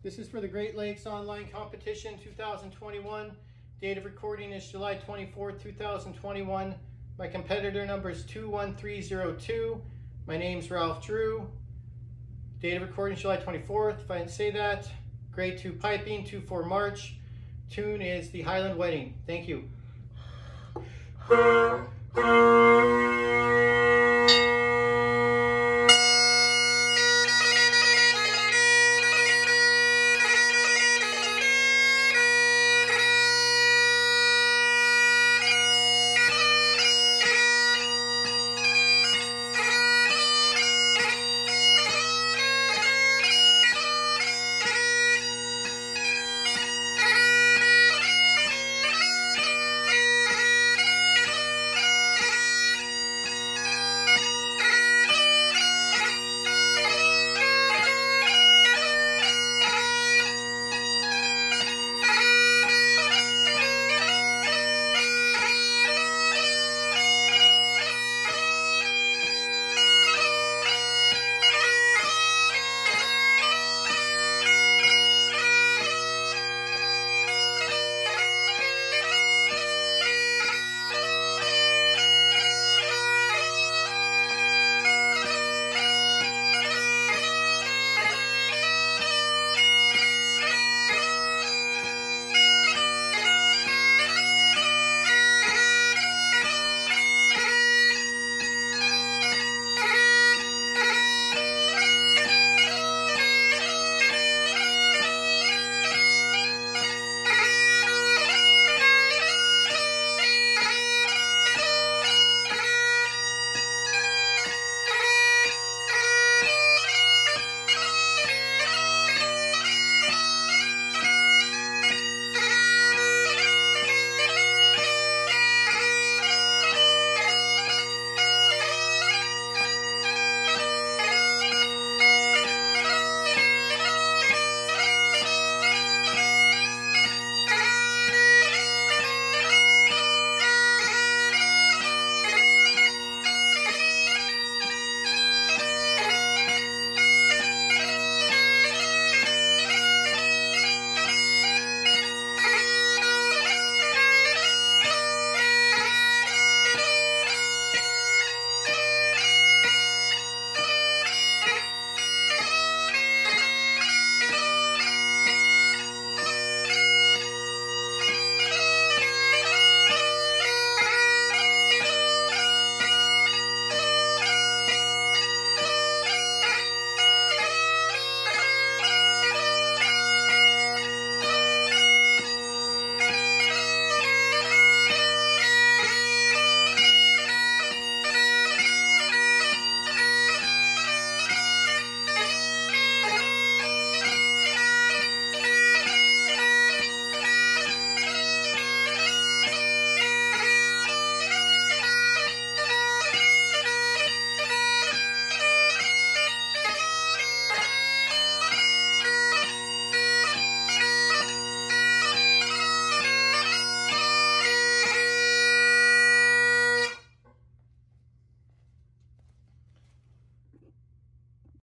This is for the Great Lakes Online Competition 2021. Date of recording is July 24th, 2021. My competitor number is 21302. My name's Ralph Drew. Date of recording July 24th, if I didn't say that. Grade 2 piping, 2/4 March. Tune is the Highland Wedding. Thank you.